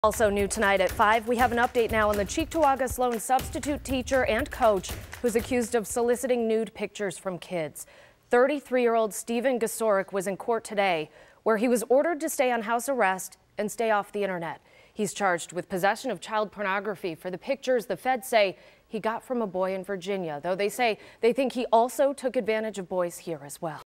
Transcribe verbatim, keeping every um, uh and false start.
Also new tonight at five, we have an update now on the Cheektowaga Sloan substitute teacher and coach who's accused of soliciting nude pictures from kids. thirty-three-year-old Stephen Gasoric was in court today, where he was ordered to stay on house arrest and stay off the internet. He's charged with possession of child pornography for the pictures the feds say he got from a boy in Virginia, though they say they think he also took advantage of boys here as well.